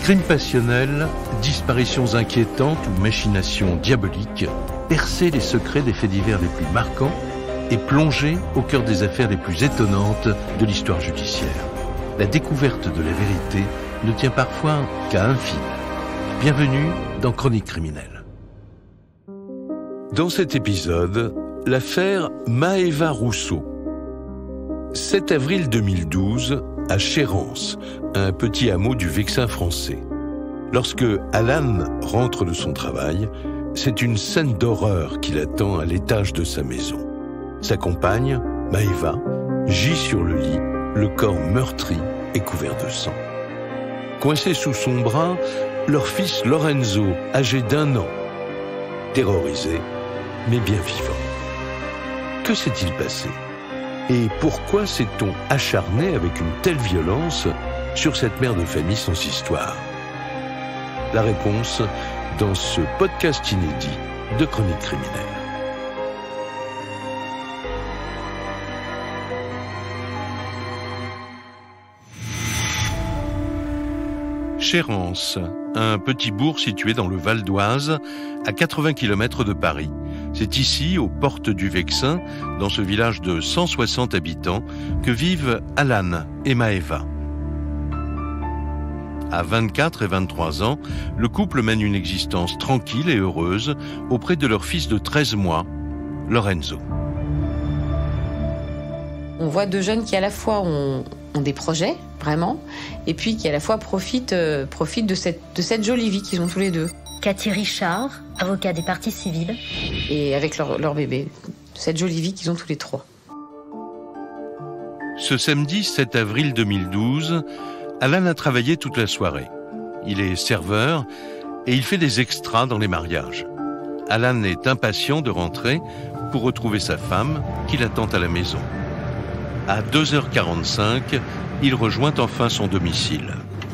Crimes passionnels, disparitions inquiétantes ou machinations diaboliques, percer les secrets des faits divers les plus marquants et plonger au cœur des affaires les plus étonnantes de l'histoire judiciaire. La découverte de la vérité ne tient parfois qu'à un fil. Bienvenue dans Chroniques criminelles. Dans cet épisode, l'affaire Maëva Rousseau. 7 avril 2012, à Chérence, un petit hameau du Vexin français. Lorsque Alan rentre de son travail, c'est une scène d'horreur qui l'attend à l'étage de sa maison. Sa compagne, Maëva, gît sur le lit, le corps meurtri et couvert de sang. Coincé sous son bras, leur fils Lorenzo, âgé d'1 an. Terrorisé, mais bien vivant. Que s'est-il passé ? Et pourquoi s'est-on acharné avec une telle violence sur cette mère de famille sans histoire ? La réponse dans ce podcast inédit de Chroniques criminelles. Chérence, un petit bourg situé dans le Val d'Oise, à 80 km de Paris. C'est ici, aux portes du Vexin, dans ce village de 160 habitants, que vivent Alan et Maëva. À 24 et 23 ans, le couple mène une existence tranquille et heureuse auprès de leur fils de 13 mois, Lorenzo. On voit 2 jeunes qui à la fois ont des projets, vraiment, et puis qui à la fois profitent de cette jolie vie qu'ils ont tous les deux. Cathy Richard, avocat des parties civiles. Et avec leur bébé, cette jolie vie qu'ils ont tous les 3. Ce samedi 7 avril 2012, Alan a travaillé toute la soirée. Il est serveur et il fait des extras dans les mariages. Alan est impatient de rentrer pour retrouver sa femme qui l'attend à la maison. À 2h45, il rejoint enfin son domicile.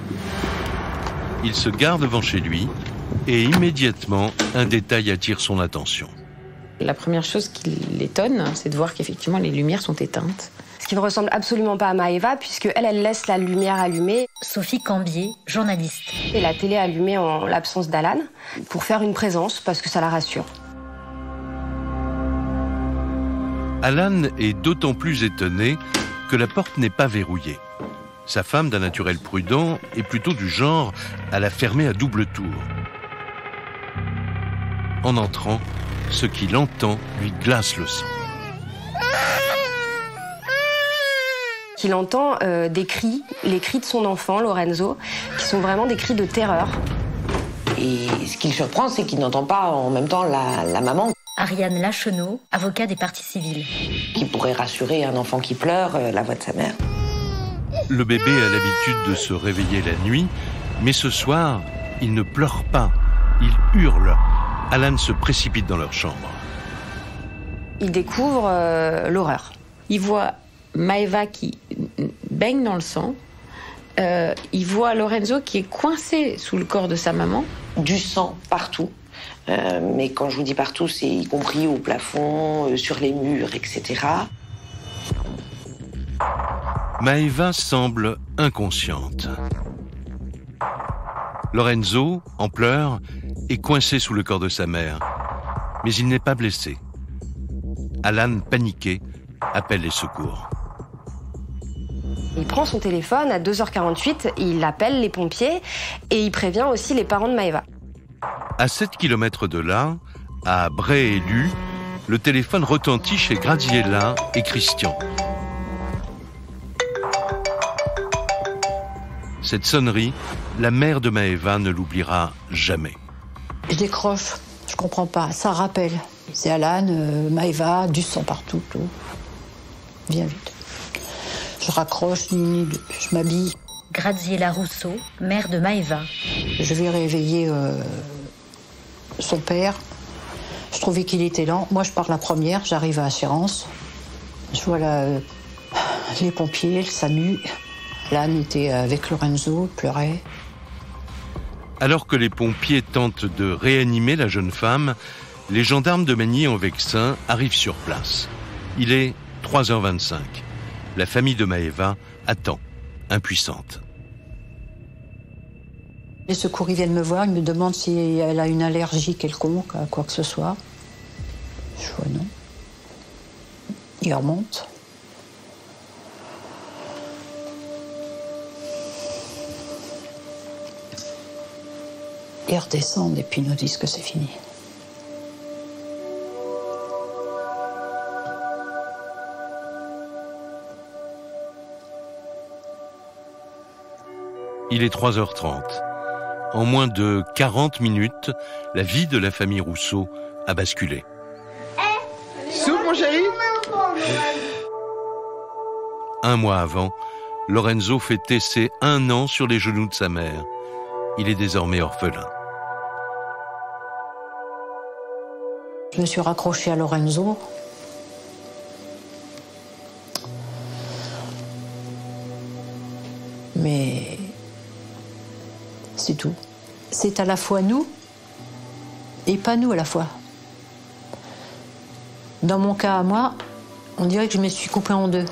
Il se gare devant chez lui et immédiatement, un détail attire son attention. La première chose qui l'étonne, c'est de voir qu'effectivement les lumières sont éteintes. Ce qui ne ressemble absolument pas à Maëva, puisque elle laisse la lumière allumée. Sophie Cambier, journaliste. Et la télé allumée en l'absence d'Alan, pour faire une présence, parce que ça la rassure. Alan est d'autant plus étonné que la porte n'est pas verrouillée. Sa femme, d'un naturel prudent, est plutôt du genre à la fermer à double tour. En entrant, ce qu'il entend lui glace le sang. Il entend des cris, les cris de son enfant, Lorenzo, qui sont vraiment des cris de terreur. Et ce qui le surprend, c'est qu'il n'entend pas en même temps la maman. Ariane Lachenot, avocat des parties civiles. Qui pourrait rassurer un enfant qui pleure, la voix de sa mère. Le bébé a l'habitude de se réveiller la nuit, mais ce soir, il ne pleure pas, il hurle. Alan se précipite dans leur chambre. Il découvre l'horreur. Il voit Maëva qui baigne dans le sang. Il voit Lorenzo qui est coincé sous le corps de sa maman. Du sang partout. Mais quand je vous dis partout, c'est y compris au plafond, sur les murs, etc. Maëva semble inconsciente. Lorenzo, en pleurs, est coincé sous le corps de sa mère. Mais il n'est pas blessé. Alan, paniqué, appelle les secours. Il prend son téléphone à 2h48, il appelle les pompiers et il prévient aussi les parents de Maëva. À 7 km de là, à Bray-Élu, le téléphone retentit chez Graziella et Christian. Cette sonnerie, la mère de Maëva ne l'oubliera jamais. Je décroche, je comprends pas, ça rappelle. C'est Alan, Maëva, du sang partout, tout. Viens vite. Je raccroche, je m'habille. Graziella Rousseau, mère de Maëva. Je vais réveiller son père. Je trouvais qu'il était lent. Moi, je pars la première, j'arrive à Chérence. Je vois les pompiers, le SAMU. Alan était avec Lorenzo, pleurait. Alors que les pompiers tentent de réanimer la jeune femme, les gendarmes de Magny en Vexin arrivent sur place. Il est 3h25. La famille de Maëva attend, impuissante. Les secours, ils viennent me voir, ils me demandent si elle a une allergie quelconque à quoi que ce soit. Je vois non. Ils remontent. Ils redescendent et puis ils nous disent que c'est fini. Il est 3h30. En moins de 40 minutes, la vie de la famille Rousseau a basculé. Soupe, mon chéri? Un mois avant, Lorenzo fêtait ses 1 an sur les genoux de sa mère. Il est désormais orphelin. Je me suis raccrochée à Lorenzo. Mais c'est tout. C'est à la fois nous et pas nous à la fois. Dans mon cas à moi, on dirait que je me suis coupée en deux.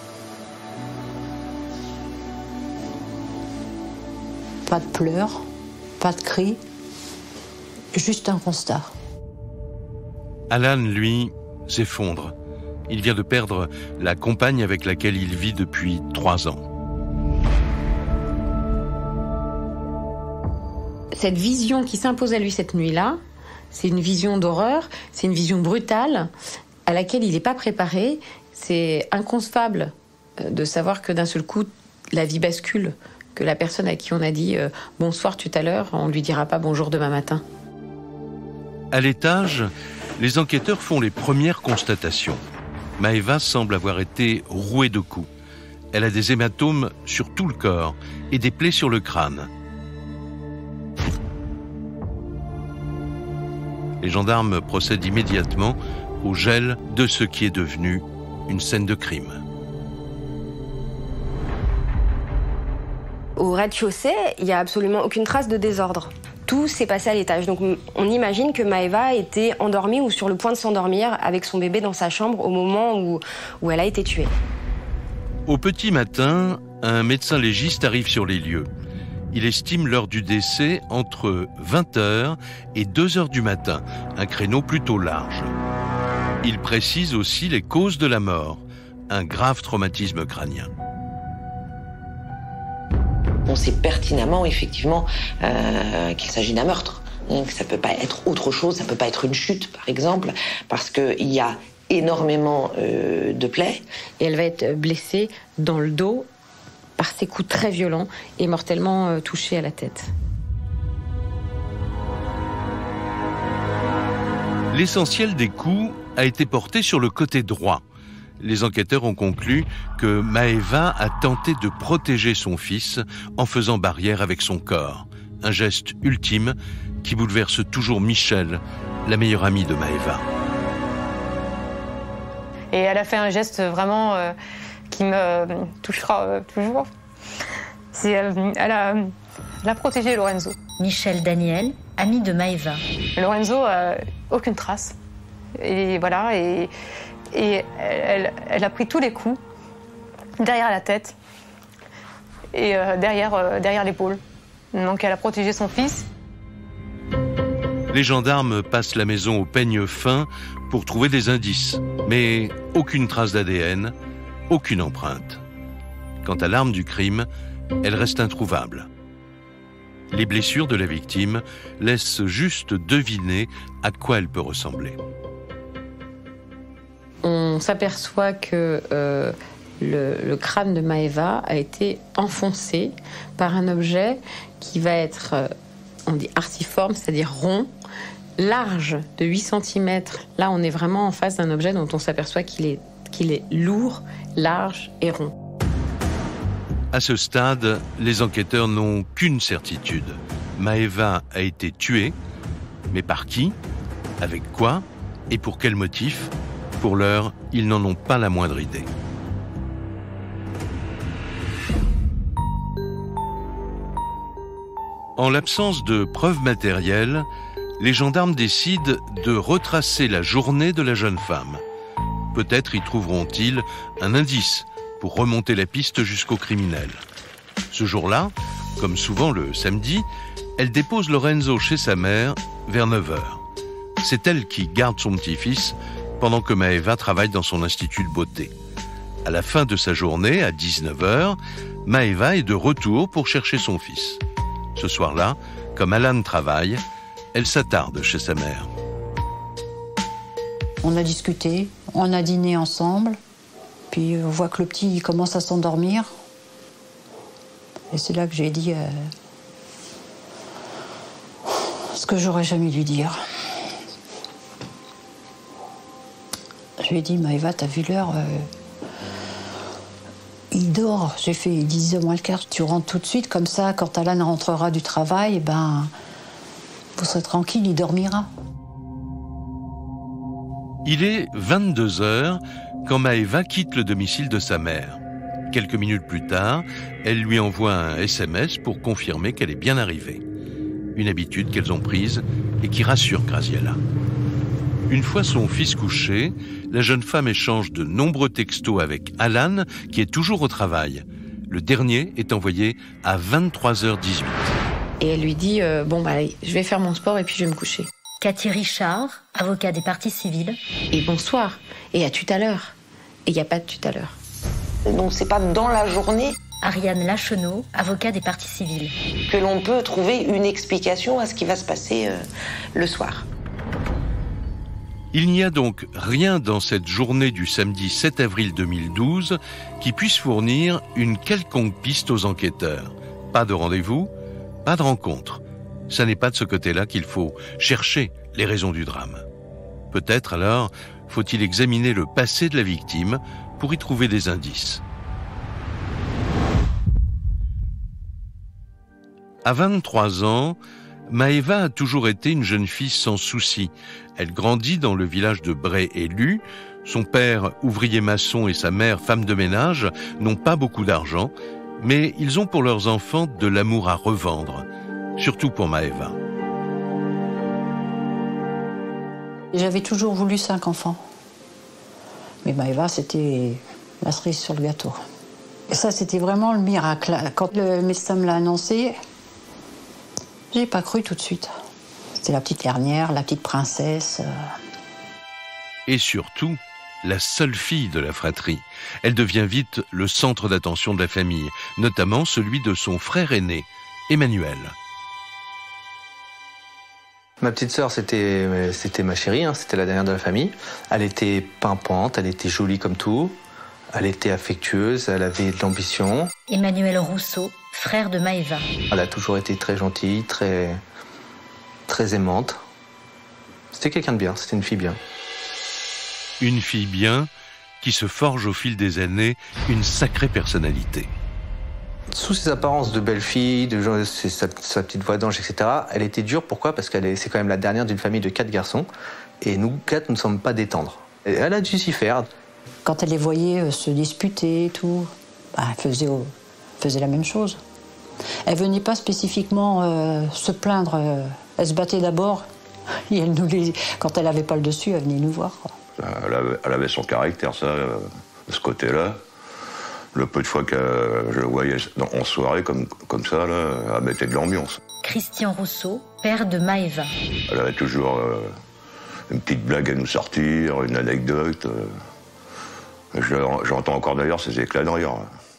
Pas de pleurs, pas de cris, juste un constat. Alan, lui, s'effondre. Il vient de perdre la compagne avec laquelle il vit depuis 3 ans. Cette vision qui s'impose à lui cette nuit-là, c'est une vision d'horreur, c'est une vision brutale à laquelle il n'est pas préparé. C'est inconcevable de savoir que d'un seul coup, la vie bascule, que la personne à qui on a dit bonsoir tout à l'heure, on ne lui dira pas bonjour demain matin. À l'étage, les enquêteurs font les premières constatations. Maëva semble avoir été rouée de coups. Elle a des hématomes sur tout le corps et des plaies sur le crâne. Les gendarmes procèdent immédiatement au gel de ce qui est devenu une scène de crime. Au rez-de-chaussée, il n'y a absolument aucune trace de désordre. Tout s'est passé à l'étage. Donc on imagine que Maëva était endormie ou sur le point de s'endormir avec son bébé dans sa chambre au moment où elle a été tuée. Au petit matin, un médecin légiste arrive sur les lieux. Il estime l'heure du décès entre 20h et 2h du matin, un créneau plutôt large. Il précise aussi les causes de la mort, un grave traumatisme crânien. On sait pertinemment, effectivement, qu'il s'agit d'un meurtre. Donc, ça ne peut pas être autre chose, ça ne peut pas être une chute, par exemple, parce qu'il y a énormément de plaies. Et elle va être blessée dans le dos par ces coups très violents et mortellement touchée à la tête. L'essentiel des coups a été porté sur le côté droit. Les enquêteurs ont conclu que Maëva a tenté de protéger son fils en faisant barrière avec son corps. Un geste ultime qui bouleverse toujours Michel, la meilleure amie de Maëva. Et elle a fait un geste vraiment qui me touchera toujours. Elle a protégé Lorenzo. Michel Daniel, ami de Maëva. Lorenzo, aucune trace. Et voilà, et elle a pris tous les coups derrière la tête et derrière l'épaule. Donc elle a protégé son fils. Les gendarmes passent la maison au peigne fin pour trouver des indices, mais aucune trace d'ADN, aucune empreinte. Quant à l'arme du crime, elle reste introuvable. Les blessures de la victime laissent juste deviner à quoi elle peut ressembler. On s'aperçoit que le crâne de Maëva a été enfoncé par un objet qui va être, on dit artiforme, c'est-à-dire rond, large de 8 cm. Là, on est vraiment en face d'un objet dont on s'aperçoit qu'il est lourd, large et rond. À ce stade, les enquêteurs n'ont qu'une certitude. Maëva a été tuée, mais par qui? Avec quoi? Et pour quel motif? Pour l'heure, ils n'en ont pas la moindre idée. En l'absence de preuves matérielles, les gendarmes décident de retracer la journée de la jeune femme. Peut-être y trouveront-ils un indice pour remonter la piste jusqu'au criminel. Ce jour-là, Comme souvent le samedi, elle dépose Lorenzo chez sa mère vers 9h. C'est elle qui garde son petit-fils pendant que Maëva travaille dans son institut de beauté. À la fin de sa journée, à 19h, Maëva est de retour pour chercher son fils. Ce soir-là, comme Alan travaille, elle s'attarde chez sa mère. On a discuté, on a dîné ensemble, puis on voit que le petit il commence à s'endormir. Et c'est là que j'ai dit ce que j'aurais jamais dû dire. Je lui ai dit, Maëva, t'as vu l'heure il dort. J'ai fait 10h moins le quart. Tu rentres tout de suite, comme ça, quand Alan rentrera du travail, vous serez tranquille, il dormira. Il est 22h quand Maëva quitte le domicile de sa mère. Quelques minutes plus tard, elle lui envoie un SMS pour confirmer qu'elle est bien arrivée. Une habitude qu'elles ont prise et qui rassure Graziella. Une fois son fils couché, la jeune femme échange de nombreux textos avec Alan, qui est toujours au travail. Le dernier est envoyé à 23h18. Et elle lui dit allez, je vais faire mon sport et puis je vais me coucher. Cathy Richard, avocat des parties civiles. Et bonsoir. Et à tout à l'heure. Et il n'y a pas de tout à l'heure. Donc c'est pas dans la journée Ariane Lachenot, avocat des parties civiles. que l'on peut trouver une explication à ce qui va se passer le soir. Il n'y a donc rien dans cette journée du samedi 7 avril 2012 qui puisse fournir une quelconque piste aux enquêteurs. Pas de rendez-vous, pas de rencontre. Ça n'est pas de ce côté-là qu'il faut chercher les raisons du drame. Peut-être alors faut-il examiner le passé de la victime pour y trouver des indices. À 23 ans, Maëva a toujours été une jeune fille sans souci. Elle grandit dans le village de Bray-et-Lu. Son père, ouvrier maçon, et sa mère, femme de ménage, n'ont pas beaucoup d'argent, mais ils ont pour leurs enfants de l'amour à revendre, surtout pour Maëva. J'avais toujours voulu 5 enfants. Mais Maëva, c'était la cerise sur le gâteau. Et ça, c'était vraiment le miracle. Quand le médecin me l'a annoncé, j'ai pas cru tout de suite. C'était la petite dernière, la petite princesse. Et surtout, la seule fille de la fratrie. Elle devient vite le centre d'attention de la famille, notamment celui de son frère aîné, Emmanuel. Ma petite sœur, c'était ma chérie, c'était la dernière de la famille. Elle était pimpante, elle était jolie comme tout, elle était affectueuse, elle avait de l'ambition. Emmanuel Rousseau, frère de Maëva. Elle a toujours été très gentille, très aimante. C'était quelqu'un de bien, c'était une fille bien. Une fille bien qui se forge au fil des années une sacrée personnalité. Sous ses apparences de belle fille, sa petite voix d'ange, etc., elle était dure. Pourquoi ? Parce c'est quand même la dernière d'une famille de 4 garçons. Et nous, 4, nous ne sommes pas des tendres. Et elle a dû s'y faire. Quand elle les voyait se disputer et tout, elle faisait la même chose. Elle venait pas spécifiquement se plaindre. Elle se battait d'abord. Et quand elle n'avait pas le dessus, elle venait nous voir, quoi. Elle avait son caractère, ça, de ce côté-là. Le peu de fois que je le voyais en soirée, comme ça, là, elle mettait de l'ambiance. Christian Rousseau, père de Maëva. Elle avait toujours une petite blague à nous sortir, une anecdote. J'entends encore d'ailleurs ses éclats de rire.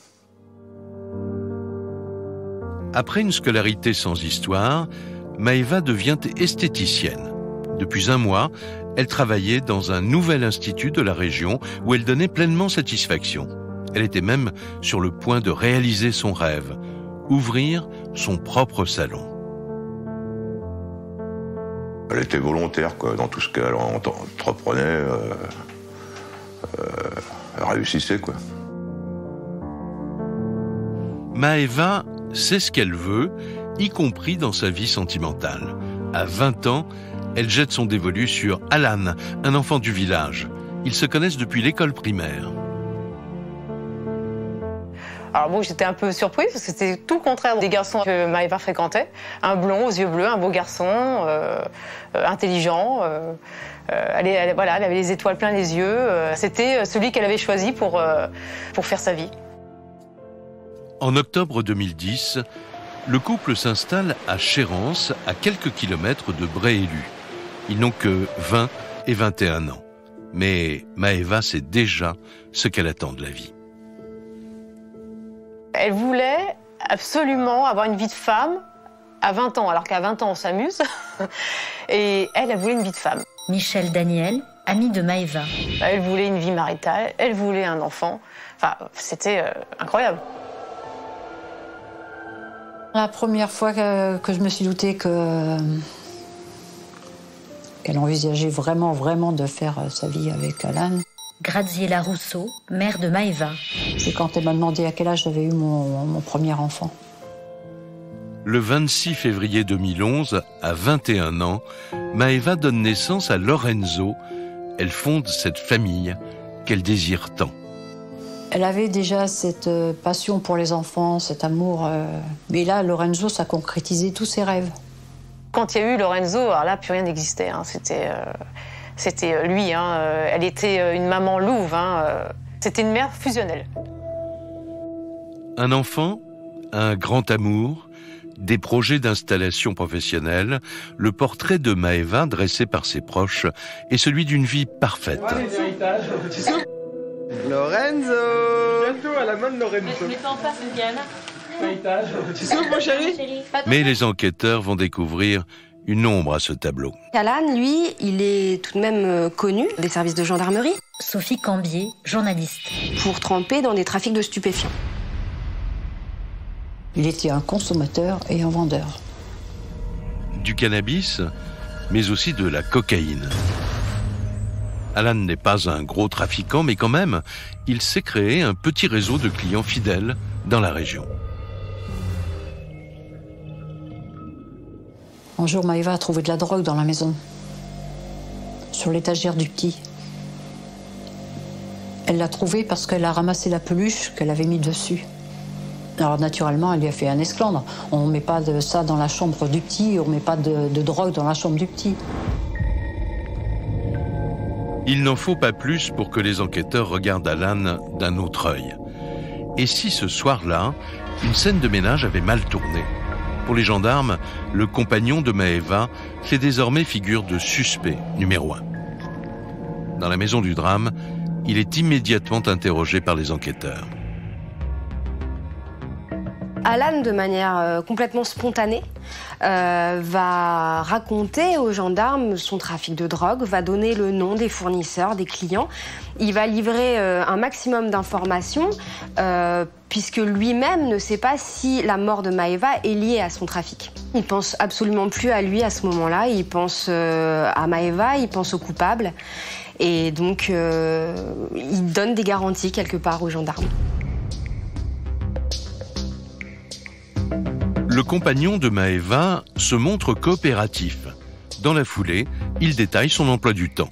Après une scolarité sans histoire, Maëva devient esthéticienne. Depuis un mois, elle travaillait dans un nouvel institut de la région où elle donnait pleinement satisfaction. Elle était même sur le point de réaliser son rêve, ouvrir son propre salon. Elle était volontaire, quoi, dans tout ce qu'elle entreprenait. Elle réussissait, quoi. Maëva sait ce qu'elle veut, y compris dans sa vie sentimentale. À 20 ans, elle jette son dévolu sur Alan, un enfant du village. Ils se connaissent depuis l'école primaire. Alors bon, j'étais un peu surprise parce que c'était tout le contraire des garçons que Maëva fréquentait. Un blond aux yeux bleus, un beau garçon, intelligent. Elle avait les étoiles plein les yeux. C'était celui qu'elle avait choisi pour faire sa vie. En octobre 2010, Le couple s'installe à Chérence, à quelques kilomètres de Bray-Élu. Ils n'ont que 20 et 21 ans. Mais Maëva sait déjà ce qu'elle attend de la vie. Elle voulait absolument avoir une vie de femme à 20 ans, alors qu'à 20 ans, on s'amuse. Et elle voulait une vie de femme. Michel Daniel, amie de Maëva. Elle voulait une vie maritale, elle voulait un enfant. Enfin, c'était incroyable. La première fois que je me suis doutée qu'elle envisageait vraiment de faire sa vie avec Alan. Graziella Rousseau, mère de Maëva. C'est quand elle m'a demandé à quel âge j'avais eu mon premier enfant. Le 26 février 2011, à 21 ans, Maëva donne naissance à Lorenzo. Elle fonde cette famille qu'elle désire tant. Elle avait déjà cette passion pour les enfants, cet amour. Mais là, Lorenzo, ça concrétisait tous ses rêves. Quand il y a eu Lorenzo, alors là, plus rien n'existait. Hein. C'était lui. Hein. Elle était une maman louve. Hein. C'était une mère fusionnelle. Un enfant, un grand amour, des projets d'installation professionnelle, le portrait de Maëva dressé par ses proches est celui d'une vie parfaite. Lorenzo! Bientôt à la main de Lorenzo. Mets-toi en face, Diana. Tu souffles, mon chéri? Mais les enquêteurs vont découvrir une ombre à ce tableau. Alan, lui, il est tout de même connu des services de gendarmerie. Sophie Cambier, journaliste. Pour tremper dans des trafics de stupéfiants. Il était un consommateur et un vendeur. Du cannabis, mais aussi de la cocaïne. Alan n'est pas un gros trafiquant, mais quand même, il s'est créé un petit réseau de clients fidèles dans la région. Un jour, Maëva a trouvé de la drogue dans la maison, sur l'étagère du petit. Elle l'a trouvée parce qu'elle a ramassé la peluche qu'elle avait mise dessus. Alors naturellement, elle lui a fait un esclandre. On ne met pas de ça dans la chambre du petit, on ne met pas de drogue dans la chambre du petit. Il n'en faut pas plus pour que les enquêteurs regardent Alan d'un autre œil. Et si ce soir-là, une scène de ménage avait mal tourné? Pour les gendarmes, le compagnon de Maëva fait désormais figure de suspect numéro 1. Dans la maison du drame, il est immédiatement interrogé par les enquêteurs. Alan, de manière complètement spontanée, va raconter aux gendarmes son trafic de drogue, va donner le nom des fournisseurs, des clients. Il va livrer un maximum d'informations, puisque lui-même ne sait pas si la mort de Maëva est liée à son trafic. Il pense absolument plus à lui à ce moment-là, il pense à Maëva, il pense au coupable. Et donc, il donne des garanties quelque part aux gendarmes. Le compagnon de Maëva se montre coopératif. Dans la foulée, il détaille son emploi du temps.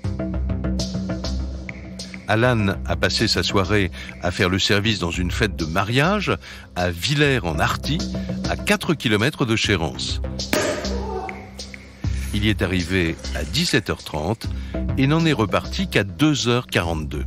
Alan a passé sa soirée à faire le service dans une fête de mariage à Villers-en-Arthy, à 4 km de Chérence. Il y est arrivé à 17h30 et n'en est reparti qu'à 2h42.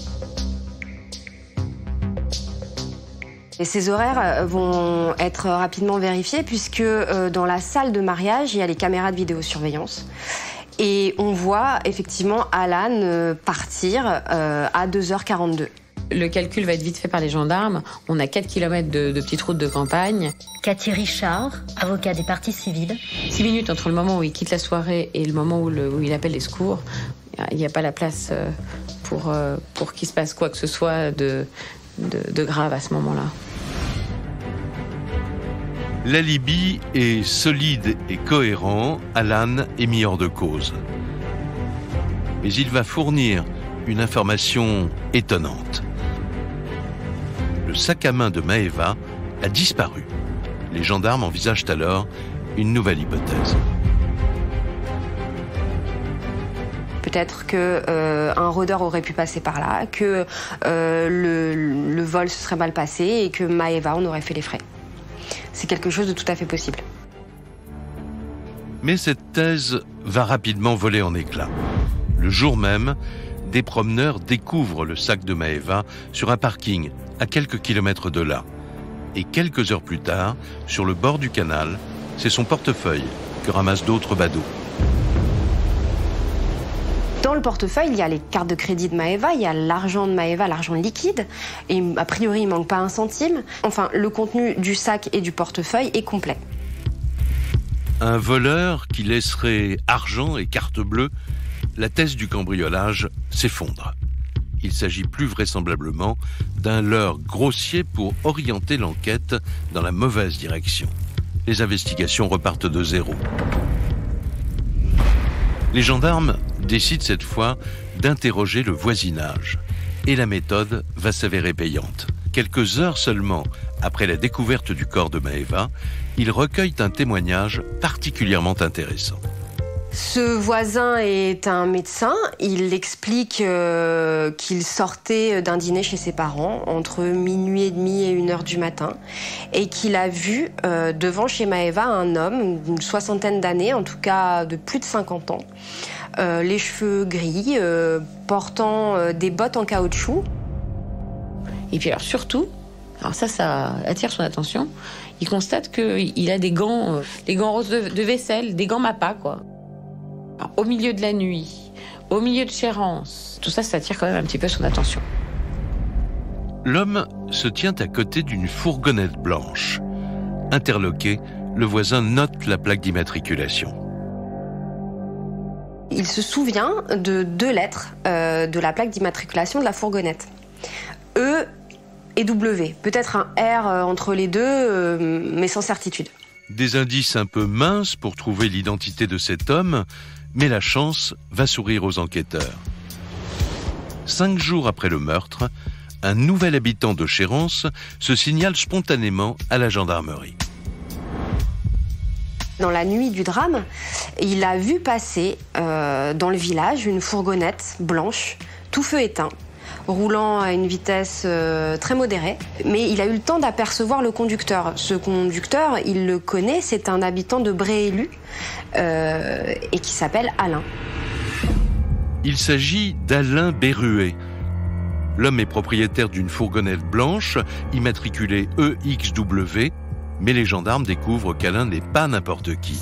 Et ces horaires vont être rapidement vérifiés puisque dans la salle de mariage, il y a les caméras de vidéosurveillance. Et on voit effectivement Alan partir à 2h42. Le calcul va être vite fait par les gendarmes. On a 4 km de petites routes de campagne. Cathy Richard, avocat des parties civiles. 6 minutes entre le moment où il quitte la soirée et le moment où il appelle les secours. Il n'y a pas la place pour qu'il se passe quoi que ce soit de grave à ce moment-là. L'alibi est solide et cohérent, Alan est mis hors de cause. Mais il va fournir une information étonnante. Le sac à main de Maëva a disparu. Les gendarmes envisagent alors une nouvelle hypothèse. Peut-être qu'un rôdeur aurait pu passer par là, que le vol se serait mal passé et que Maëva en aurait fait les frais. C'est quelque chose de tout à fait possible. Mais cette thèse va rapidement voler en éclats. Le jour même, des promeneurs découvrent le sac de Maëva sur un parking à quelques kilomètres de là. Et quelques heures plus tard, sur le bord du canal, c'est son portefeuille que ramassent d'autres badauds. Dans le portefeuille, il y a les cartes de crédit de Maëva, il y a l'argent de Maëva, l'argent liquide, et a priori, il ne manque pas un centime. Enfin, le contenu du sac et du portefeuille est complet. Un voleur qui laisserait argent et carte bleue, la thèse du cambriolage s'effondre. Il s'agit plus vraisemblablement d'un leurre grossier pour orienter l'enquête dans la mauvaise direction. Les investigations repartent de zéro. Les gendarmes décident cette fois d'interroger le voisinage. Et la méthode va s'avérer payante. Quelques heures seulement après la découverte du corps de Maëva, ils recueillent un témoignage particulièrement intéressant. Ce voisin est un médecin. Il explique qu'il sortait d'un dîner chez ses parents entre minuit et demi et 1h du matin et qu'il a vu devant chez Maëva un homme d'une 60aine d'années, en tout cas de plus de 50 ans, les cheveux gris, portant des bottes en caoutchouc. Et puis alors surtout, alors ça attire son attention, il constate qu'il a des gants roses de vaisselle, des gants Mappa, quoi. Alors, au milieu de la nuit, au milieu de Chérence, tout ça attire quand même un petit peu son attention. L'homme se tient à côté d'une fourgonnette blanche. Interloqué, le voisin note la plaque d'immatriculation. Il se souvient de 2 lettres de la plaque d'immatriculation de la fourgonnette. E et W. Peut-être un R entre les deux, mais sans certitude. Des indices un peu minces pour trouver l'identité de cet homme, mais la chance va sourire aux enquêteurs. 5 jours après le meurtre, un nouvel habitant de Chérence se signale spontanément à la gendarmerie. Dans la nuit du drame, il a vu passer dans le village une fourgonnette blanche, tout feu éteint, roulant à une vitesse très modérée. Mais il a eu le temps d'apercevoir le conducteur. Ce conducteur, il le connaît, c'est un habitant de Bréélu et qui s'appelle Alain. Il s'agit d'Alain Berruet. L'homme est propriétaire d'une fourgonnette blanche immatriculée EXW, mais les gendarmes découvrent qu'Alain n'est pas n'importe qui.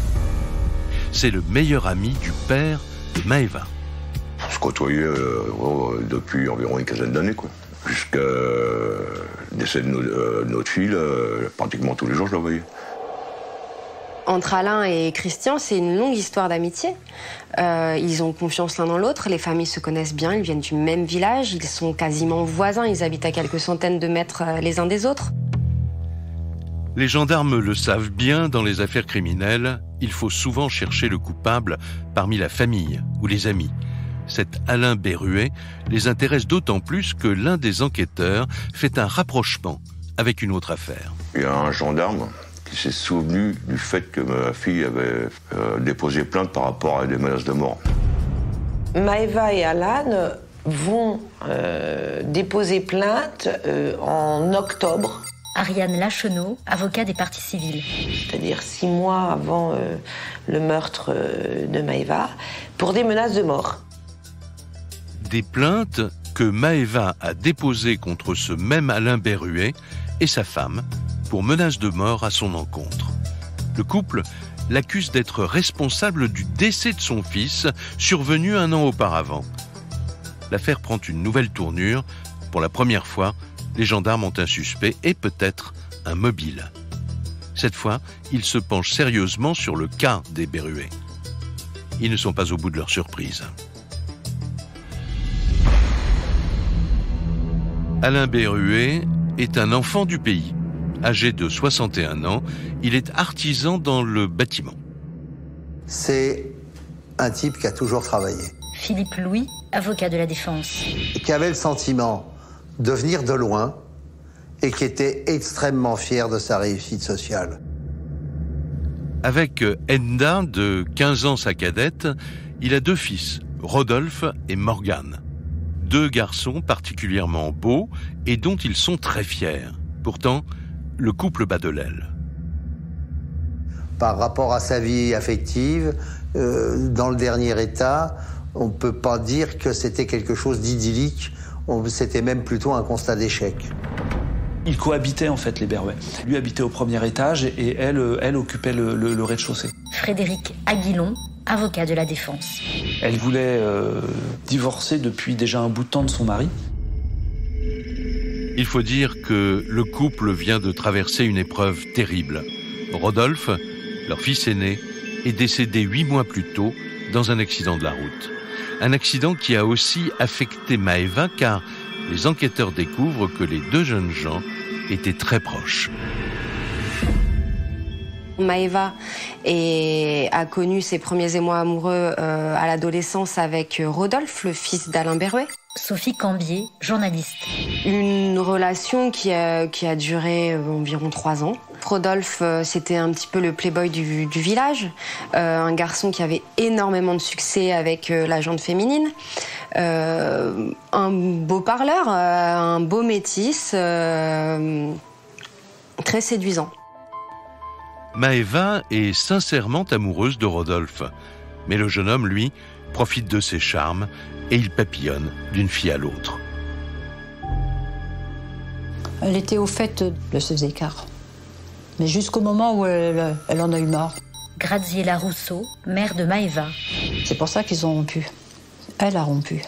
C'est le meilleur ami du père de Maëva. On se côtoyait depuis environ une quinzaine d'années, quoi. Jusqu'à le décès de notre fille, pratiquement tous les jours je la voyais. Entre Alain et Christian, c'est une longue histoire d'amitié. Ils ont confiance l'un dans l'autre, les familles se connaissent bien, ils viennent du même village, ils sont quasiment voisins, ils habitent à quelques centaines de mètres les uns des autres. Les gendarmes le savent bien, dans les affaires criminelles, il faut souvent chercher le coupable parmi la famille ou les amis. Cet Alain Berruet les intéresse d'autant plus que l'un des enquêteurs fait un rapprochement avec une autre affaire. Il y a un gendarme qui s'est souvenu du fait que ma fille avait déposé plainte par rapport à des menaces de mort. Maëva et Alan vont déposer plainte en octobre. Ariane Lachenot, avocat des parties civiles. C'est-à-dire 6 mois avant le meurtre de Maëva, pour des menaces de mort. Des plaintes que Maëva a déposées contre ce même Alain Berruet et sa femme pour menaces de mort à son encontre. Le couple l'accuse d'être responsable du décès de son fils, survenu 1 an auparavant. L'affaire prend une nouvelle tournure. Pour la première fois, les gendarmes ont un suspect et peut-être un mobile. Cette fois, ils se penchent sérieusement sur le cas des Berruet. Ils ne sont pas au bout de leur surprise. Alain Berruet est un enfant du pays. Âgé de 61 ans, il est artisan dans le bâtiment. C'est un type qui a toujours travaillé. Philippe Louis, avocat de la défense. Qui avait le sentiment de venir de loin et qui était extrêmement fier de sa réussite sociale. Avec Enda, de 15 ans sa cadette, il a 2 fils, Rodolphe et Morgane. 2 garçons particulièrement beaux et dont ils sont très fiers. Pourtant, le couple bat de l'aile. Par rapport à sa vie affective, dans le dernier état, on ne peut pas dire que c'était quelque chose d'idyllique. C'était même plutôt un constat d'échec. Ils cohabitaient en fait, les Berrouet. Lui habitait au premier étage et elle occupait le rez-de-chaussée. Frédéric Aguilon, avocat de la défense. Elle voulait divorcer depuis déjà un bout de temps de son mari. Il faut dire que le couple vient de traverser une épreuve terrible. Rodolphe, leur fils aîné, est décédé 8 mois plus tôt dans un accident de la route. Un accident qui a aussi affecté Maëva car les enquêteurs découvrent que les deux jeunes gens étaient très proches. Maëva a connu ses premiers émois amoureux à l'adolescence avec Rodolphe, le fils d'Alain Berrouet. Sophie Cambier, journaliste. Une relation qui a duré environ 3 ans. Rodolphe, c'était un petit peu le playboy du village, un garçon qui avait énormément de succès avec la gente féminine, un beau parleur, un beau métis, très séduisant. Maëva est sincèrement amoureuse de Rodolphe, mais le jeune homme, lui, profite de ses charmes et il papillonne d'une fille à l'autre. Elle était au fait de ces écarts, mais jusqu'au moment où elle en a eu marre. Graziella Rousseau, mère de Maëva. C'est pour ça qu'ils ont rompu. Elle a rompu.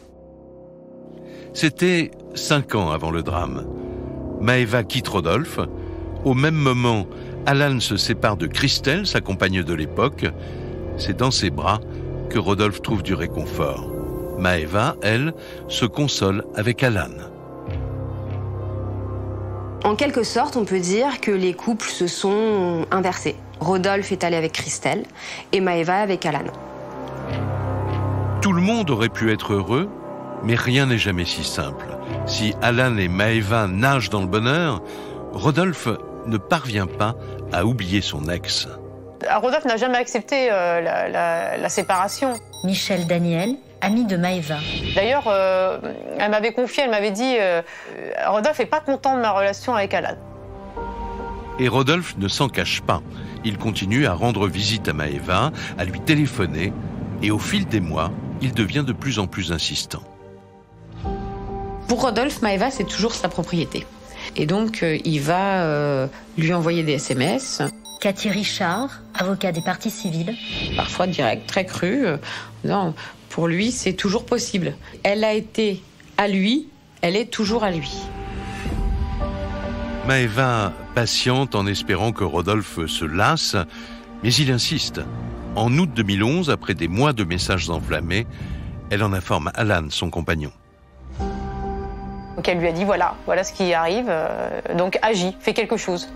C'était 5 ans avant le drame. Maëva quitte Rodolphe. Au même moment, Alan se sépare de Christelle, sa compagne de l'époque. C'est dans ses bras que Rodolphe trouve du réconfort. Maëva, elle, se console avec Alan. En quelque sorte, on peut dire que les couples se sont inversés. Rodolphe est allé avec Christelle et Maëva avec Alan. Tout le monde aurait pu être heureux, mais rien n'est jamais si simple. Si Alan et Maëva nagent dans le bonheur, Rodolphe ne parvient pas à oublier son ex. Rodolphe n'a jamais accepté la séparation. Michel Daniel, ami de Maëva. D'ailleurs, elle m'avait confié, elle m'avait dit Rodolphe n'est pas content de ma relation avec Alan. Et Rodolphe ne s'en cache pas. Il continue à rendre visite à Maëva, à lui téléphoner, et au fil des mois, il devient de plus en plus insistant. Pour Rodolphe, Maëva, c'est toujours sa propriété. Et donc, il va lui envoyer des SMS. Cathy Richard, avocat des parties civiles. Parfois direct, très cru. Non, pour lui, c'est toujours possible. Elle a été à lui, elle est toujours à lui. Maëva patiente en espérant que Rodolphe se lasse, mais il insiste. En août 2011, après des mois de messages enflammés, elle en informe Alan, son compagnon. Donc elle lui a dit voilà ce qui arrive, donc agis, fais quelque chose.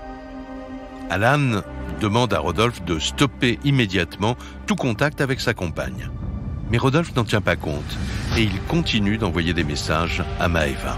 Alan demande à Rodolphe de stopper immédiatement tout contact avec sa compagne. Mais Rodolphe n'en tient pas compte et il continue d'envoyer des messages à Maëva.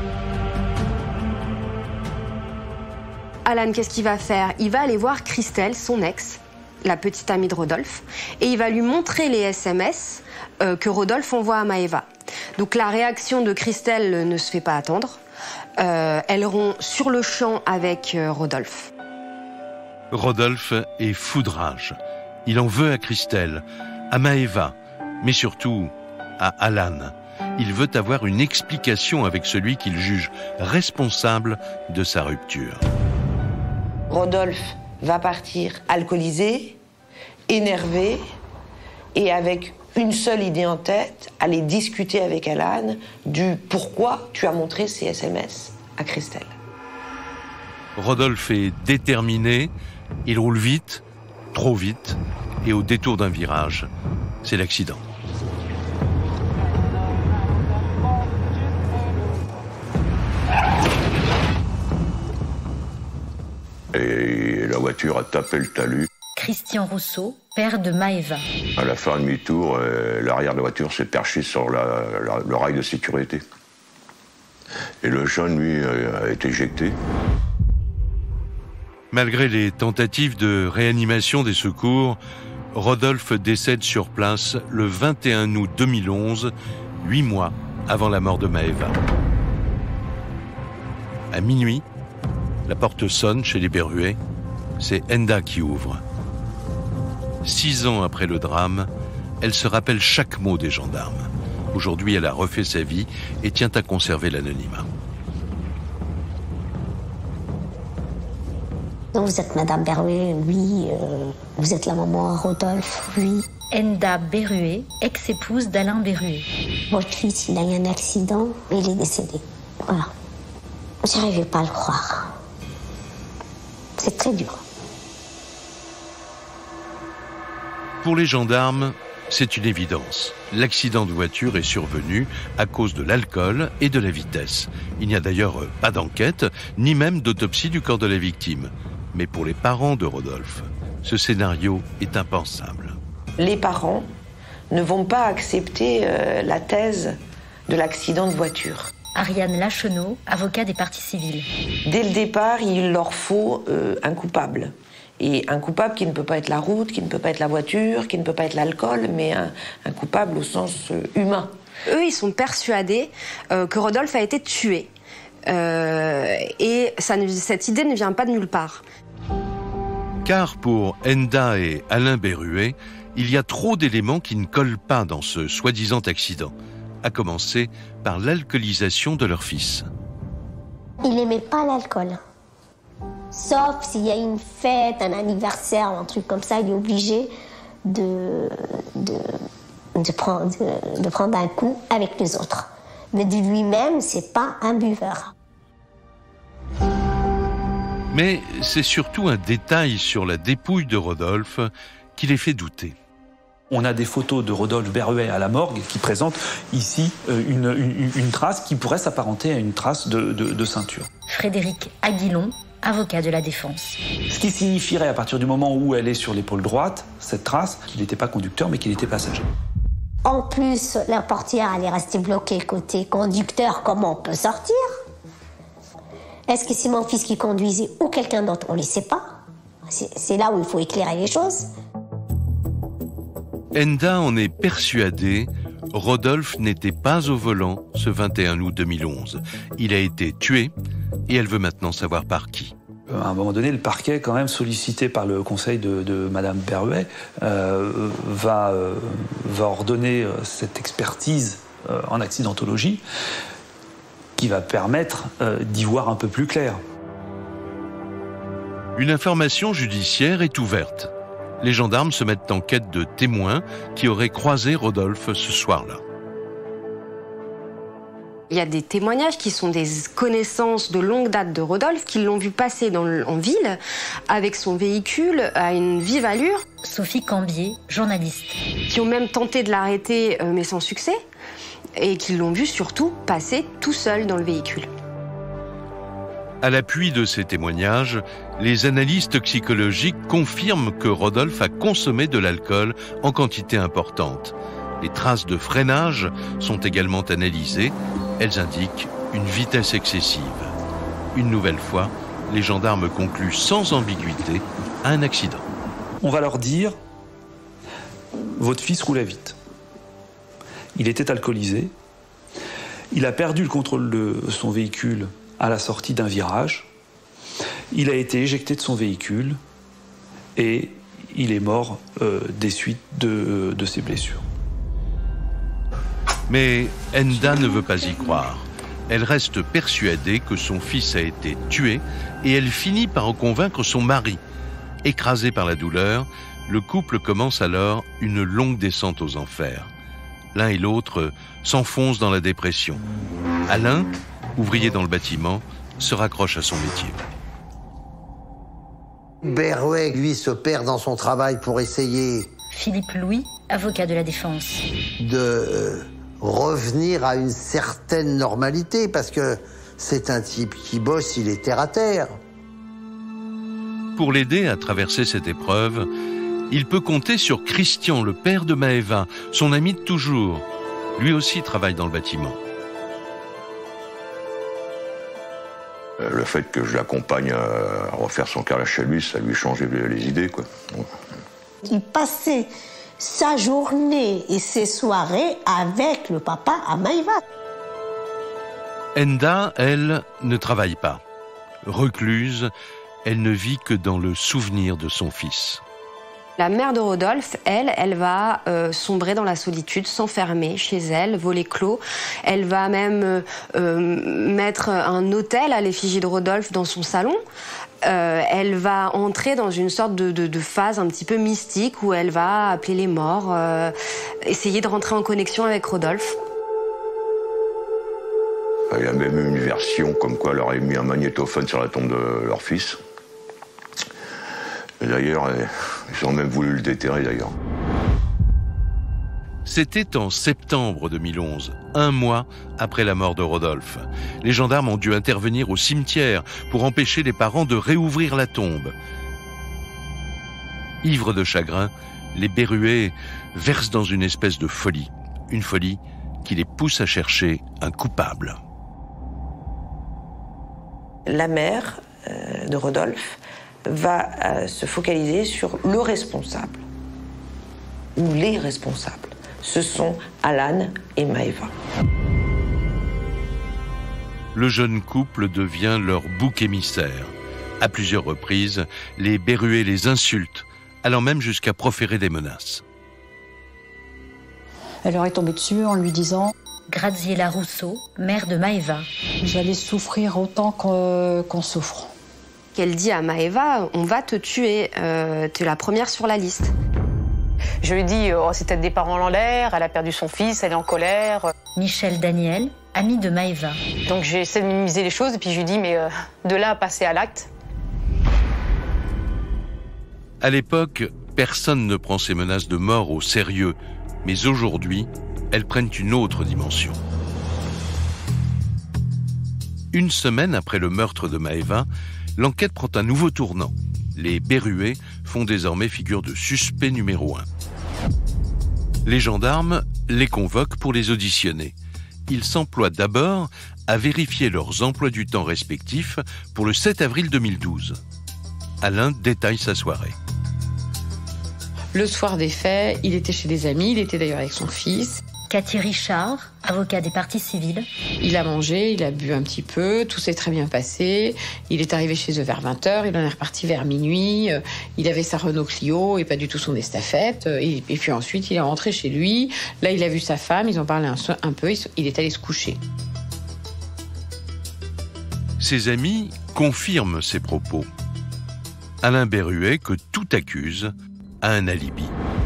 Alan, qu'est-ce qu'il va faire? Il va aller voir Christelle, son ex, la petite amie de Rodolphe, et il va lui montrer les SMS que Rodolphe envoie à Maëva. Donc la réaction de Christelle ne se fait pas attendre. Elle rompt sur le champ avec Rodolphe. Rodolphe est fou de rage. Il en veut à Christelle, à Maëva, mais surtout à Alan. Il veut avoir une explication avec celui qu'il juge responsable de sa rupture. Rodolphe va partir alcoolisé, énervé et avec une seule idée en tête, aller discuter avec Alan du pourquoi tu as montré ces SMS à Christelle. Rodolphe est déterminé, il roule vite, trop vite, et au détour d'un virage, c'est l'accident. Et la voiture a tapé le talus. Christian Rousseau, père de Maëva. À la fin demi-tour, l'arrière de la voiture s'est perché sur le rail de sécurité. Et le jeune, lui, a été éjecté. Malgré les tentatives de réanimation des secours, Rodolphe décède sur place le 21 août 2011, 8 mois avant la mort de Maëva. À minuit, la porte sonne chez les Berrouet. C'est Enda qui ouvre. 6 ans après le drame, elle se rappelle chaque mot des gendarmes. Aujourd'hui, elle a refait sa vie et tient à conserver l'anonymat. Donc vous êtes Madame Berruet, oui. Vous êtes la maman à Rodolphe, oui. Enda Berruet, ex-épouse d'Alain Berruet. Votre fils, il a eu un accident et il est décédé. Voilà. J'arrivais pas à le croire. C'est très dur. Pour les gendarmes, c'est une évidence. L'accident de voiture est survenu à cause de l'alcool et de la vitesse. Il n'y a d'ailleurs pas d'enquête, ni même d'autopsie du corps de la victime. Mais pour les parents de Rodolphe, ce scénario est impensable. Les parents ne vont pas accepter la thèse de l'accident de voiture. Ariane Lachenot, avocat des parties civiles. Dès le départ, il leur faut un coupable. Et un coupable qui ne peut pas être la route, qui ne peut pas être la voiture, qui ne peut pas être l'alcool, mais un coupable au sens humain. Eux, ils sont persuadés que Rodolphe a été tué. Et cette idée ne vient pas de nulle part. Car pour Enda et Alain Berruet, il y a trop d'éléments qui ne collent pas dans ce soi-disant accident, à commencer par l'alcoolisation de leur fils. Il n'aimait pas l'alcool. Sauf s'il y a une fête, un anniversaire, un truc comme ça, il est obligé de prendre un coup avec les autres. Mais de lui-même, c'est pas un buveur. Mais c'est surtout un détail sur la dépouille de Rodolphe qui les fait douter. On a des photos de Rodolphe Berruet à la morgue qui présentent ici une trace qui pourrait s'apparenter à une trace de ceinture. Frédéric Aguilon, avocat de la défense. Ce qui signifierait à partir du moment où elle est sur l'épaule droite, cette trace, qu'il n'était pas conducteur mais qu'il était passager. En plus, la portière, elle est restée bloquée côté conducteur. Comment on peut sortir? Est-ce que c'est mon fils qui conduisait ou quelqu'un d'autre? On ne le sait pas. C'est là où il faut éclairer les choses. Enda en est persuadée, Rodolphe n'était pas au volant ce 21 août 2011. Il a été tué et elle veut maintenant savoir par qui. À un moment donné, le parquet, quand même sollicité par le conseil de Madame Berruet, va ordonner cette expertise en accidentologie qui va permettre d'y voir un peu plus clair. Une information judiciaire est ouverte. Les gendarmes se mettent en quête de témoins qui auraient croisé Rodolphe ce soir-là. Il y a des témoignages qui sont des connaissances de longue date de Rodolphe, qui l'ont vu passer en ville avec son véhicule à une vive allure. Sophie Cambier, journaliste. Qui ont même tenté de l'arrêter, mais sans succès, et qui l'ont vu surtout passer tout seul dans le véhicule. À l'appui de ces témoignages, les analyses toxicologiques confirment que Rodolphe a consommé de l'alcool en quantité importante. Les traces de freinage sont également analysées. Elles indiquent une vitesse excessive. Une nouvelle fois, les gendarmes concluent sans ambiguïté à un accident. On va leur dire, votre fils roulait vite. Il était alcoolisé. Il a perdu le contrôle de son véhicule à la sortie d'un virage. Il a été éjecté de son véhicule et il est mort des suites de ses blessures. Mais Enda ne veut pas y croire. Elle reste persuadée que son fils a été tué et elle finit par en convaincre son mari. Écrasé par la douleur, le couple commence alors une longue descente aux enfers. L'un et l'autre s'enfoncent dans la dépression. Alain, ouvrier dans le bâtiment, se raccroche à son métier. Berruet, lui, se perd dans son travail pour essayer... Philippe Louis, avocat de la défense. ...de revenir à une certaine normalité, parce que c'est un type qui bosse, il est terre à terre. Pour l'aider à traverser cette épreuve, il peut compter sur Christian, le père de Maëva, son ami de toujours. Lui aussi travaille dans le bâtiment. Le fait que je l'accompagne à refaire son carrière chez lui, ça lui changeait les idées, quoi. Il passait sa journée et ses soirées avec le papa à Maëva. Enda, elle, ne travaille pas. Recluse, elle ne vit que dans le souvenir de son fils. La mère de Rodolphe, elle va sombrer dans la solitude, s'enfermer chez elle, voler clos. Elle va même mettre un autel à l'effigie de Rodolphe dans son salon. Elle va entrer dans une sorte de phase un petit peu mystique où elle va appeler les morts, essayer de rentrer en connexion avec Rodolphe. Il y a même une version comme quoi elle aurait mis un magnétophone sur la tombe de leur fils. Et d'ailleurs, ils ont même voulu le déterrer d'ailleurs. C'était en septembre 2011, un mois après la mort de Rodolphe. Les gendarmes ont dû intervenir au cimetière pour empêcher les parents de réouvrir la tombe. Ivres de chagrin, les Berruet versent dans une espèce de folie. Une folie qui les pousse à chercher un coupable. La mère de Rodolphe va se focaliser sur le responsable, ou les responsables. Ce sont Alan et Maëva. Le jeune couple devient leur bouc émissaire. À plusieurs reprises, les Berruet les insultent, allant même jusqu'à proférer des menaces. Elle leur est tombée dessus en lui disant « Graziella Rousseau, mère de Maëva. Vous allez souffrir autant qu'on souffre. » Qu'elle dit à Maëva « On va te tuer, t'es la première sur la liste. » Je lui dis c'est peut-être des parents en l'air, elle a perdu son fils, elle est en colère. Michel Daniel, ami de Maëva. Donc j'essaie de minimiser les choses et puis je lui dis mais de là à passer à l'acte. À l'époque, personne ne prend ces menaces de mort au sérieux, mais aujourd'hui, elles prennent une autre dimension. Une semaine après le meurtre de Maëva, l'enquête prend un nouveau tournant. Les Berruet font désormais figure de suspect numéro 1. Les gendarmes les convoquent pour les auditionner. Ils s'emploient d'abord à vérifier leurs emplois du temps respectifs pour le 7 avril 2012. Alain détaille sa soirée. Le soir des faits, il était chez des amis, il était d'ailleurs avec son fils. Cathy Richard, avocat des parties civiles. Il a mangé, il a bu un petit peu, tout s'est très bien passé. Il est arrivé chez eux vers 20h, il en est reparti vers minuit. Il avait sa Renault Clio et pas du tout son estafette. Et puis ensuite, il est rentré chez lui. Là, il a vu sa femme, ils ont parlé un peu, il est allé se coucher. Ses amis confirment ses propos. Alain Berruet, que tout accuse, a un alibi.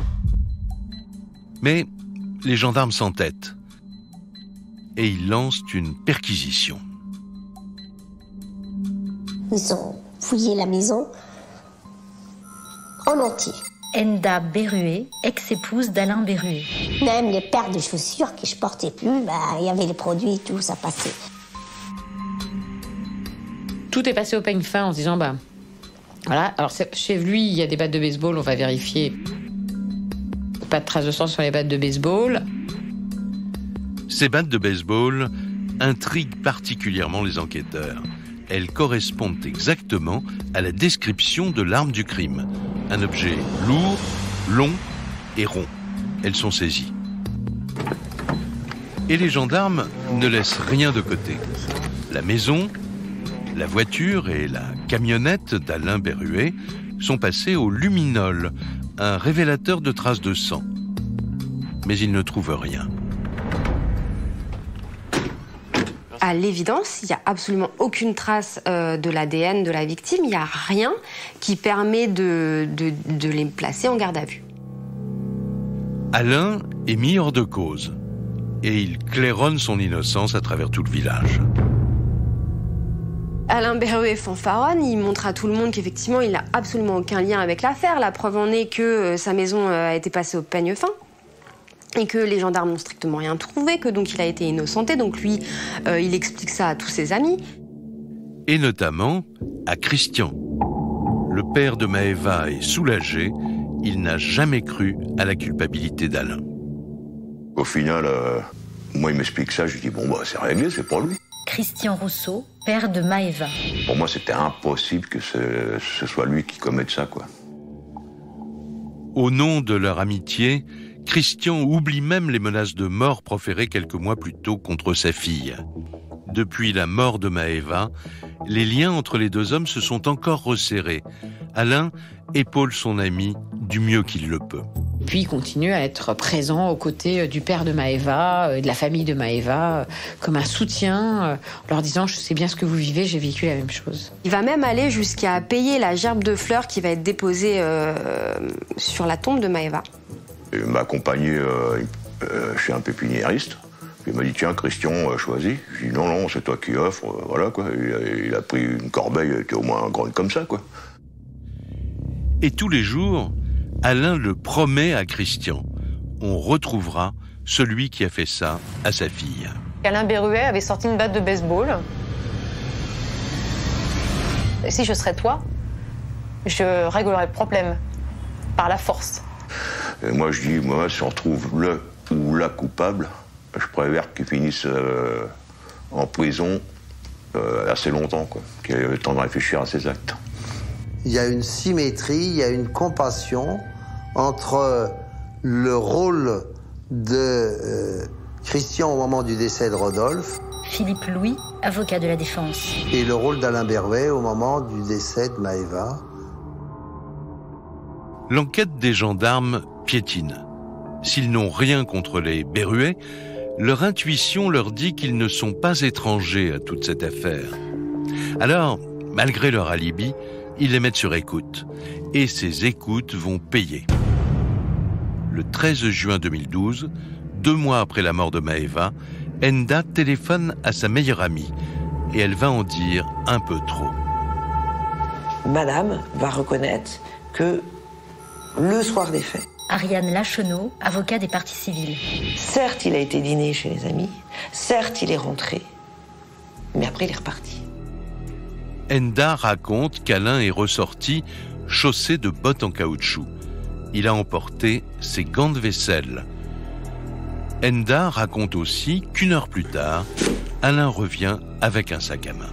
Mais les gendarmes s'entêtent et ils lancent une perquisition. Ils ont fouillé la maison en entier. Enda Berruet, ex-épouse d'Alain Berruet. Même les paires de chaussures que je portais plus, il y avait les produits et tout, ça passait. Tout est passé au peigne fin en se disant voilà, alors chez lui, il y a des battes de baseball, on va vérifier. Pas de traces de sang sur les battes de baseball. Ces battes de baseball intriguent particulièrement les enquêteurs. Elles correspondent exactement à la description de l'arme du crime. Un objet lourd, long et rond. Elles sont saisies. Et les gendarmes ne laissent rien de côté. La maison, la voiture et la camionnette d'Alain Berruet sont passés au luminol, un révélateur de traces de sang. Mais ils ne trouvent rien. À l'évidence, il n'y a absolument aucune trace de l'ADN de la victime. Il n'y a rien qui permet de les placer en garde à vue. Alain est mis hors de cause et il claironne son innocence à travers tout le village. Alain Berruet fanfaronne, il montre à tout le monde qu'effectivement, il n'a absolument aucun lien avec l'affaire. La preuve en est que sa maison a été passée au peigne fin et que les gendarmes n'ont strictement rien trouvé, que donc il a été innocenté. Donc lui, il explique ça à tous ses amis. Et notamment à Christian. Le père de Maëva est soulagé. Il n'a jamais cru à la culpabilité d'Alain. Au final, moi, il m'explique ça. Je dis, c'est réglé, c'est pour lui. Christian Rousseau, père de Maëva. Pour moi, c'était impossible que ce soit lui qui commette ça, quoi. Au nom de leur amitié, Christian oublie même les menaces de mort proférées quelques mois plus tôt contre sa fille. Depuis la mort de Maëva, les liens entre les deux hommes se sont encore resserrés. Alain épaule son ami du mieux qu'il le peut. Puis il continue à être présent aux côtés du père de Maëva, de la famille de Maëva, comme un soutien, en leur disant « je sais bien ce que vous vivez, j'ai vécu la même chose ». Il va même aller jusqu'à payer la gerbe de fleurs qui va être déposée sur la tombe de Maëva. Il m'a accompagné chez un pépiniériste. Il m'a dit, tiens, Christian, choisis. J'ai dit, non, c'est toi qui offres. Voilà, quoi. Il a pris une corbeille, elle était au moins grande comme ça, quoi. Et tous les jours, Alain le promet à Christian. On retrouvera celui qui a fait ça à sa fille. Alain Berruet avait sorti une batte de baseball. Et si je serais toi, je réglerais le problème par la force. Et moi, je dis, moi, si on retrouve le ou la coupable, je préfère qu'il finisse en prison assez longtemps, quoi, qu'il ait le temps de réfléchir à ses actes. Il y a une symétrie, il y a une compassion entre le rôle de Christian au moment du décès de Rodolphe. Philippe Louis, avocat de la défense. Et le rôle d'Alain Berruet au moment du décès de Maëva. L'enquête des gendarmes piétine. S'ils n'ont rien contre les Berruet, leur intuition leur dit qu'ils ne sont pas étrangers à toute cette affaire. Alors, malgré leur alibi, ils les mettent sur écoute. Et ces écoutes vont payer. Le 13 juin 2012, 2 mois après la mort de Maëva, Enda téléphone à sa meilleure amie. Et elle va en dire un peu trop. Madame va reconnaître que le soir des faits, Ariane Lachenot, avocat des parties civiles. certes, il a été dîner chez les amis, certes, il est rentré, mais après, il est reparti. Enda raconte qu'Alain est ressorti chaussé de bottes en caoutchouc. Il a emporté ses gants de vaisselle. Enda raconte aussi qu'une heure plus tard, Alain revient avec un sac à main.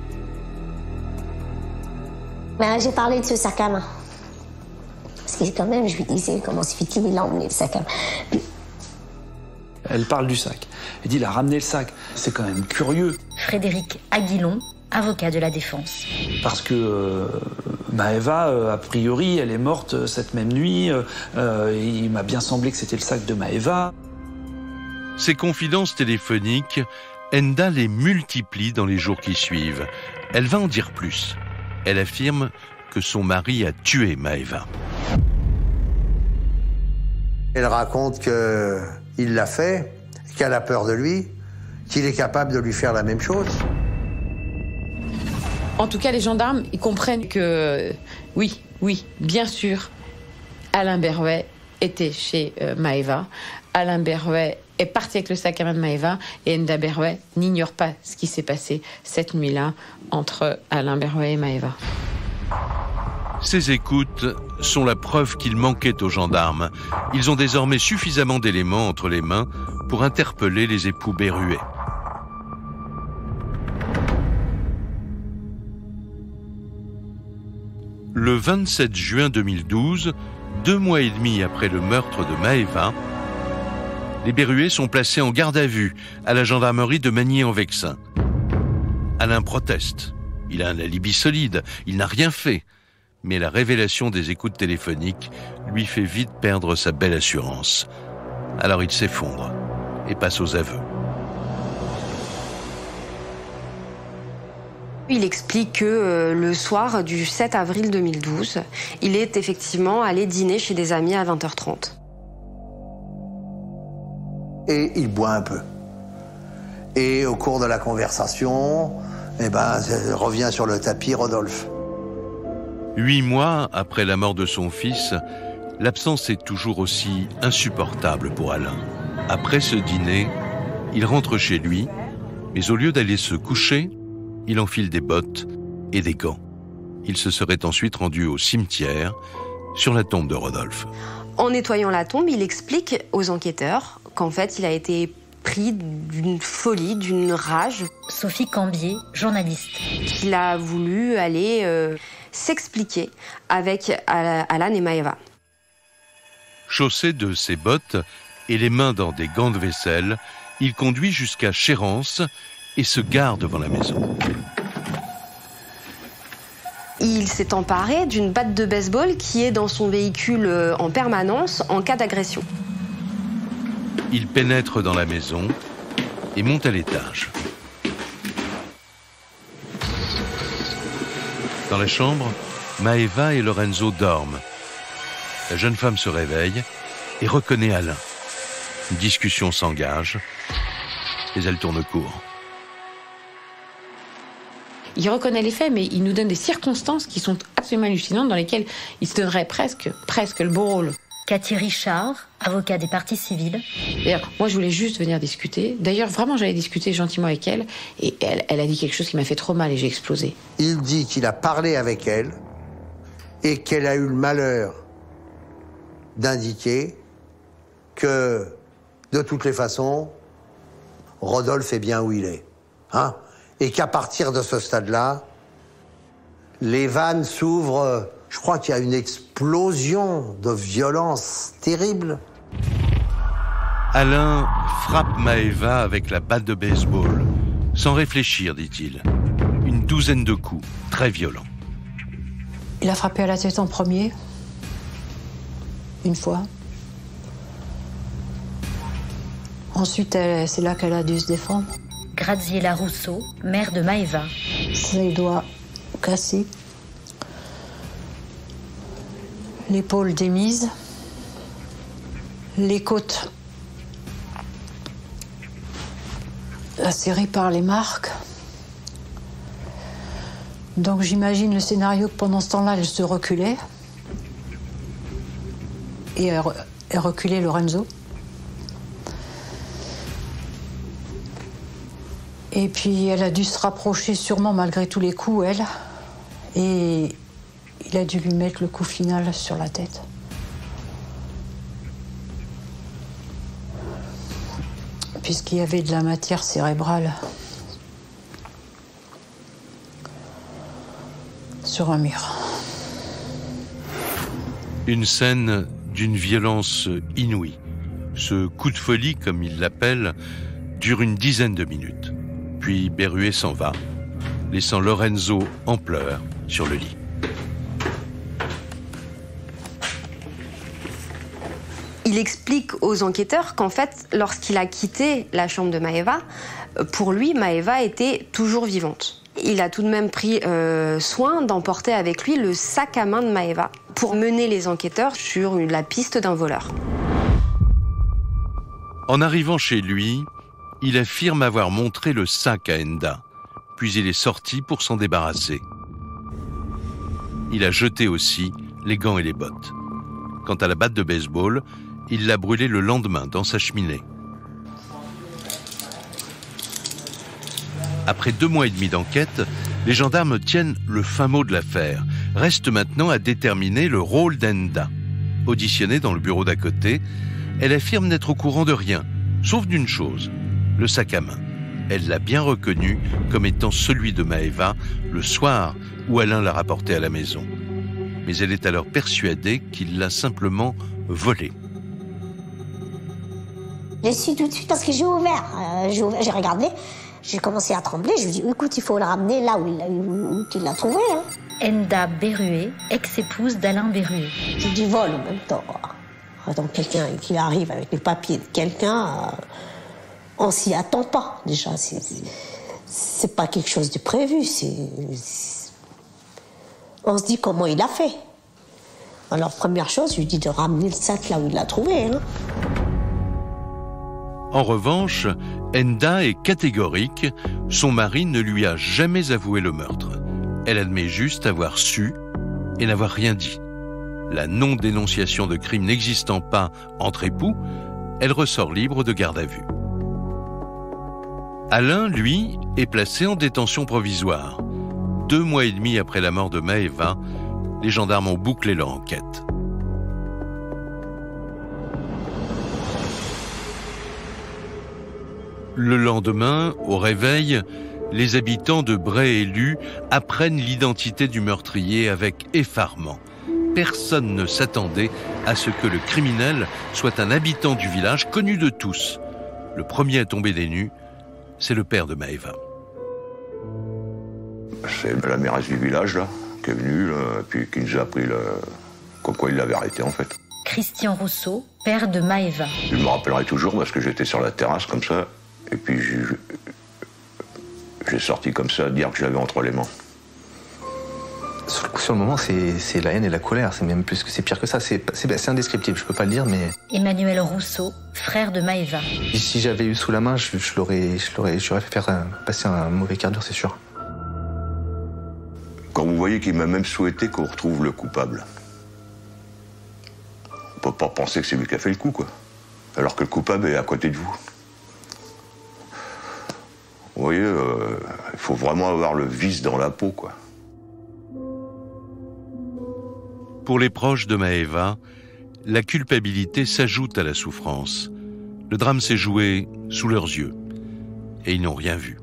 Ben, j'ai parlé de ce sac à main. Parce que quand même, je lui disais comment se fait-il, il a emmené le sac à main. Puis... Elle parle du sac. Elle dit, il a ramené le sac. C'est quand même curieux. Frédéric Aguilon, avocat de la défense. Parce que Maëva, a priori, elle est morte cette même nuit. Il m'a bien semblé que c'était le sac de Maëva. Ces confidences téléphoniques, Enda les multiplie dans les jours qui suivent. Elle va en dire plus. Elle affirme que son mari a tué Maëva. Elle raconte qu'il l'a fait, qu'elle a peur de lui, qu'il est capable de lui faire la même chose. En tout cas, les gendarmes, ils comprennent que oui, bien sûr, Alain Berruet était chez Maëva. Alain Berruet est parti avec le sac à main de Maëva et Enda Berruet n'ignore pas ce qui s'est passé cette nuit-là entre Alain Berruet et Maëva. Ces écoutes sont la preuve qu'il manquait aux gendarmes. Ils ont désormais suffisamment d'éléments entre les mains pour interpeller les époux Berruet. Le 27 juin 2012, 2 mois et demi après le meurtre de Maëva, les Berruet sont placés en garde à vue à la gendarmerie de Magny-en-Vexin. Alain proteste. Il a un alibi solide, il n'a rien fait. Mais la révélation des écoutes téléphoniques lui fait vite perdre sa belle assurance. Alors il s'effondre et passe aux aveux. Il explique que le soir du 7 avril 2012, il est effectivement allé dîner chez des amis à 20h30. Et il boit un peu. Et au cours de la conversation, revient sur le tapis Rodolphe. 8 mois après la mort de son fils, l'absence est toujours aussi insupportable pour Alain. Après ce dîner, il rentre chez lui, mais au lieu d'aller se coucher, il enfile des bottes et des gants. Il se serait ensuite rendu au cimetière, sur la tombe de Rodolphe. En nettoyant la tombe, il explique aux enquêteurs qu'en fait, il a été pris d'une folie, d'une rage. Sophie Cambier, journaliste. Qu'il a voulu aller s'expliquer avec Alan et Maëva. Chaussé de ses bottes et les mains dans des gants de vaisselle, il conduit jusqu'à Chérence et se gare devant la maison. il s'est emparé d'une batte de baseball qui est dans son véhicule en permanence en cas d'agression. Il pénètre dans la maison et monte à l'étage. Dans la chambre, Maeva et Lorenzo dorment. La jeune femme se réveille et reconnaît Alain. Une discussion s'engage, mais elle tourne court. Il reconnaît les faits, mais il nous donne des circonstances qui sont absolument hallucinantes, dans lesquelles il se donnerait presque le beau rôle. Cathy Richard, avocat des parties civiles. D'ailleurs, moi je voulais juste venir discuter. D'ailleurs, vraiment, j'allais discuter gentiment avec elle, et elle a dit quelque chose qui m'a fait trop mal et j'ai explosé. Il dit qu'il a parlé avec elle et qu'elle a eu le malheur d'indiquer que, de toutes les façons, Rodolphe est bien où il est. Hein ? Et qu'à partir de ce stade-là, les vannes s'ouvrent. Je crois qu'il y a une explosion de violence terrible. Alain frappe Maeva avec la batte de baseball. Sans réfléchir, dit-il. Une douzaine de coups, très violents. Il a frappé à la tête en premier. Une fois. Ensuite, c'est là qu'elle a dû se défendre. Graziella Rousseau, mère de Maeva. Ses doigts cassés. L'épaule démise. Les côtes lacérées par les marques. Donc j'imagine le scénario que pendant ce temps-là, elle se reculait. Et elle reculait Lorenzo. Et puis elle a dû se rapprocher sûrement malgré tous les coups, elle. Et il a dû lui mettre le coup final sur la tête. Puisqu'il y avait de la matière cérébrale sur un mur. Une scène d'une violence inouïe. Ce coup de folie, comme il l'appelle, dure une dizaine de minutes. Puis Berruet s'en va, laissant Lorenzo en pleurs sur le lit. Il explique aux enquêteurs qu'en fait, lorsqu'il a quitté la chambre de Maeva, pour lui, Maeva était toujours vivante. Il a tout de même pris soin d'emporter avec lui le sac à main de Maeva pour mener les enquêteurs sur la piste d'un voleur. En arrivant chez lui, il affirme avoir montré le sac à Enda, puis il est sorti pour s'en débarrasser. Il a jeté aussi les gants et les bottes. Quant à la batte de baseball, il l'a brûlée le lendemain dans sa cheminée. Après 2 mois et demi d'enquête, les gendarmes tiennent le fin mot de l'affaire. Reste maintenant à déterminer le rôle d'Enda. Auditionnée dans le bureau d'à côté, elle affirme n'être au courant de rien, sauf d'une chose, le sac à main. Elle l'a bien reconnu comme étant celui de Maeva le soir où Alain l'a rapporté à la maison. Mais elle est alors persuadée qu'il l'a simplement volé. Je suis tout de suite parce que j'ai ouvert, j'ai regardé, j'ai commencé à trembler, je lui ai dit écoute, il faut le ramener là où tu l'as trouvé. Hein. Enda Berruet, ex-épouse d'Alain Berruet. J'ai dit vol en même temps. Donc quelqu'un qui arrive avec les papiers de quelqu'un, on s'y attend pas déjà. C'est pas quelque chose de prévu. On se dit comment il a fait. Alors première chose, je lui dis de ramener le sac là où il l'a trouvé. Hein. En revanche, Enda est catégorique, son mari ne lui a jamais avoué le meurtre. Elle admet juste avoir su et n'avoir rien dit. La non-dénonciation de crime n'existant pas entre époux, elle ressort libre de garde à vue. Alain, lui, est placé en détention provisoire. 2 mois et demi après la mort de Maeva, les gendarmes ont bouclé leur enquête. Le lendemain, au réveil, les habitants de Bray-et-Lu apprennent l'identité du meurtrier avec effarement. Personne ne s'attendait à ce que le criminel soit un habitant du village connu de tous. Le premier à tomber des nues, c'est le père de Maeva. C'est la mairesse du village, là, qui est venu, là, et puis qui nous a appris comme quoi il l'avait arrêté en fait. Christian Rousseau, père de Maëva. Je me rappellerai toujours parce que j'étais sur la terrasse comme ça, et puis j'ai sorti comme ça, dire que je l'avais entre les mains. Sur le moment, c'est la haine et la colère, c'est même plus que c'est pire que ça, c'est indescriptible, je peux pas le dire, mais... Emmanuel Rousseau, frère de Maëva. Si j'avais eu sous la main, j'aurais fait passer un mauvais quart d'heure, c'est sûr. Quand vous voyez qu'il m'a même souhaité qu'on retrouve le coupable, on peut pas penser que c'est lui qui a fait le coup, quoi. Alors que le coupable est à côté de vous. Vous voyez, il faut vraiment avoir le vice dans la peau, quoi. Pour les proches de Maëva, la culpabilité s'ajoute à la souffrance. Le drame s'est joué sous leurs yeux et ils n'ont rien vu.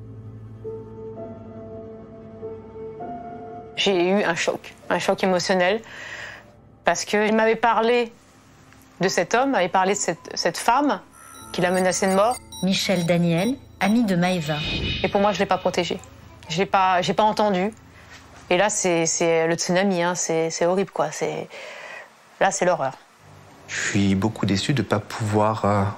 J'ai eu un choc émotionnel, parce qu'il m'avait parlé de cet homme, m'avait parlé de cette femme qui l'a menacé de mort. Michel Daniel, ami de Maëva. Et pour moi, je ne l'ai pas protégé. J'ai pas entendu. Et là, c'est le tsunami, hein, c'est horrible, quoi. Là, c'est l'horreur. Je suis beaucoup déçu de ne pas pouvoir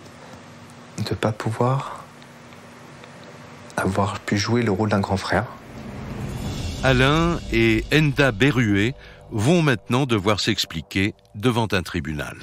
avoir pu jouer le rôle d'un grand frère. Alain et Enda Berruet vont maintenant devoir s'expliquer devant un tribunal.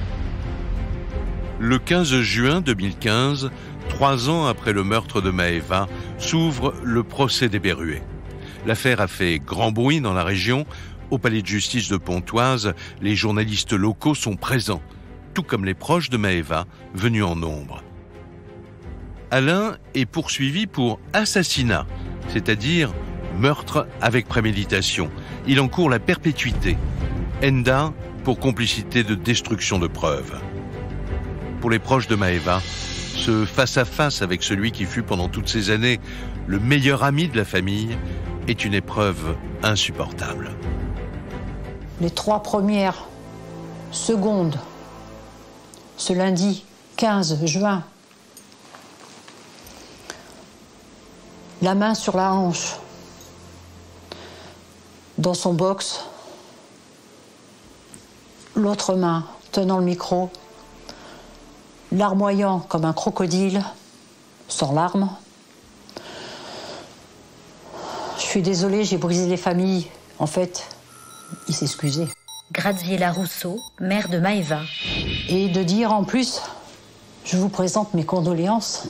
Le 15 juin 2015, 3 ans après le meurtre de Maëva, s'ouvre le procès des Berruet. L'affaire a fait grand bruit dans la région. Au palais de justice de Pontoise, les journalistes locaux sont présents, tout comme les proches de Maëva, venus en nombre. Alain est poursuivi pour assassinat, c'est-à-dire meurtre avec préméditation. Il encourt la perpétuité. Enda pour complicité de destruction de preuves. Pour les proches de Maëva, ce face-à-face avec celui qui fut pendant toutes ces années le meilleur ami de la famille est une épreuve insupportable. Les 3 premières secondes, ce lundi 15 juin, la main sur la hanche, dans son box, l'autre main tenant le micro, larmoyant comme un crocodile, sans larmes. Je suis désolée, j'ai brisé les familles. En fait, il s'excusait. Graziella Rousseau, mère de Maëva. Et de dire en plus, je vous présente mes condoléances.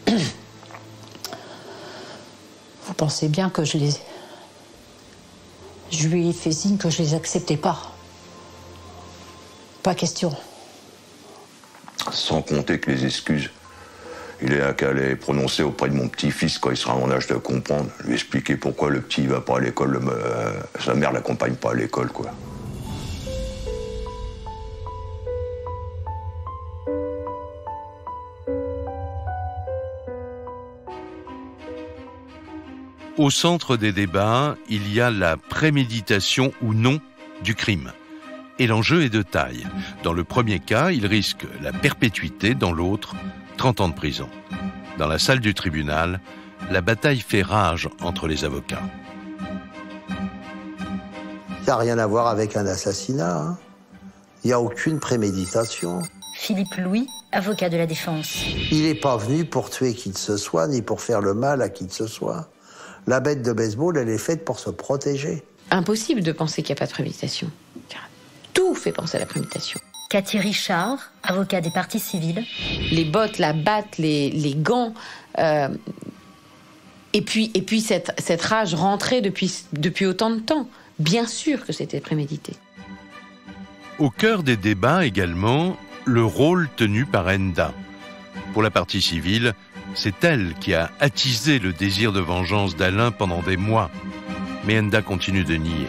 Vous pensez bien que je lui ai fait signe que je les acceptais pas. Pas question. Sans compter que les excuses, il est qu'à les prononcer auprès de mon petit-fils quand il sera en âge de comprendre, lui expliquer pourquoi le petit va pas à l'école, sa mère l'accompagne pas à l'école, quoi. Au centre des débats, il y a la préméditation ou non du crime. Et l'enjeu est de taille. Dans le premier cas, il risque la perpétuité, dans l'autre, 30 ans de prison. Dans la salle du tribunal, la bataille fait rage entre les avocats. Il n'y a rien à voir avec un assassinat. Hein. Il n'y a aucune préméditation. Philippe Louis, avocat de la défense. Il n'est pas venu pour tuer qui que ce soit, ni pour faire le mal à qui que ce soit. La bête de baseball, elle est faite pour se protéger. Impossible de penser qu'il n'y a pas de préméditation. Tout fait penser à la préméditation. Cathy Richard, avocat des parties civiles. Les bottes, la batte, les gants, et puis cette rage rentrée depuis autant de temps. Bien sûr que c'était prémédité. Au cœur des débats également, le rôle tenu par Enda. Pour la partie civile, c'est elle qui a attisé le désir de vengeance d'Alain pendant des mois. Mais Enda continue de nier.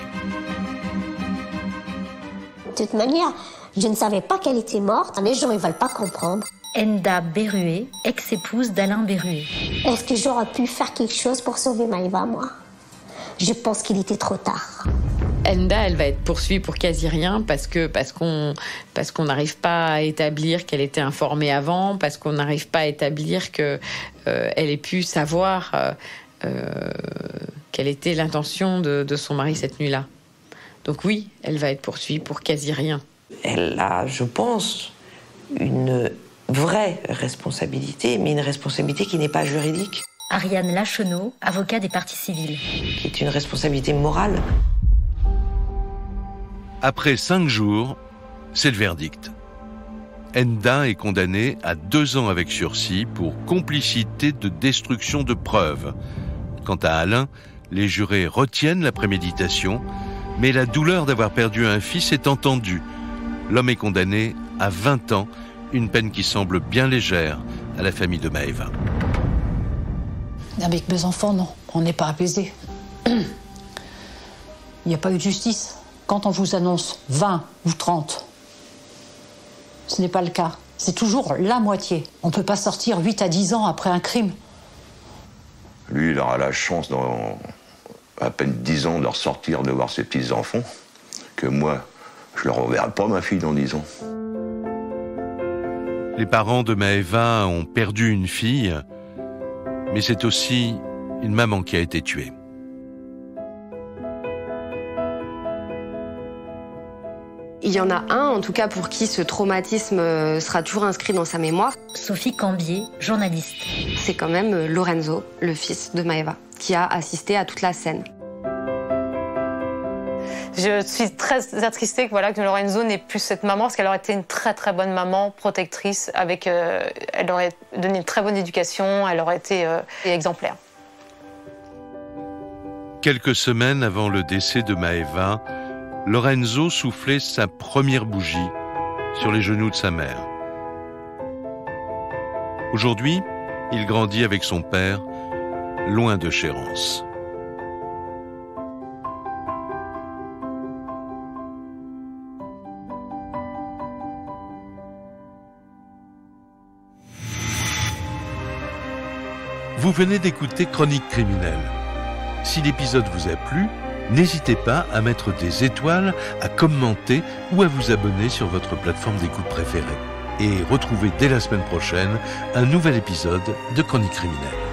De toute manière, je ne savais pas qu'elle était morte. Les gens, ils ne veulent pas comprendre. Enda Berruet, ex-épouse d'Alain Berruet. Est-ce que j'aurais pu faire quelque chose pour sauver Maëva, moi? Je pense qu'il était trop tard. Enda, elle va être poursuivie pour quasi rien parce qu'on n'arrive pas à établir qu'elle était informée avant, parce qu'on n'arrive pas à établir qu'elle ait pu savoir quelle était l'intention de son mari cette nuit-là. Donc oui, elle va être poursuivie pour quasi rien. Elle a, je pense, une vraie responsabilité, mais une responsabilité qui n'est pas juridique. Ariane Lacheneau, avocat des parties civiles. Qui est une responsabilité morale. Après 5 jours, c'est le verdict. Enda est condamnée à 2 ans avec sursis pour complicité de destruction de preuves. Quant à Alain, les jurés retiennent la préméditation, mais la douleur d'avoir perdu un fils est entendue. L'homme est condamné à 20 ans, une peine qui semble bien légère à la famille de Maëva. Avec mes enfants, non, on n'est pas apaisé. Il n'y a pas eu de justice. Quand on vous annonce 20 ou 30, ce n'est pas le cas. C'est toujours la moitié. On ne peut pas sortir 8 à 10 ans après un crime. Lui, il aura la chance, dans à peine 10 ans, de ressortir, de voir ses petits-enfants, que moi, je ne leur reverrai pas ma fille dans 10 ans. Les parents de Maëva ont perdu une fille, mais c'est aussi une maman qui a été tuée. Il y en a un, en tout cas, pour qui ce traumatisme sera toujours inscrit dans sa mémoire. Sophie Cambier, journaliste. C'est quand même Lorenzo, le fils de Maëva, qui a assisté à toute la scène. Je suis très attristée que Lorenzo n'ait plus cette maman, parce qu'elle aurait été une très très bonne maman, protectrice, elle aurait donné une très bonne éducation, elle aurait été exemplaire. Quelques semaines avant le décès de Maëva, Lorenzo soufflait sa première bougie sur les genoux de sa mère. Aujourd'hui, il grandit avec son père, loin de Chérances. Vous venez d'écouter Chronique criminelle. Si l'épisode vous a plu, n'hésitez pas à mettre des étoiles, à commenter ou à vous abonner sur votre plateforme d'écoute préférée. Et retrouvez dès la semaine prochaine un nouvel épisode de Chronique criminelle.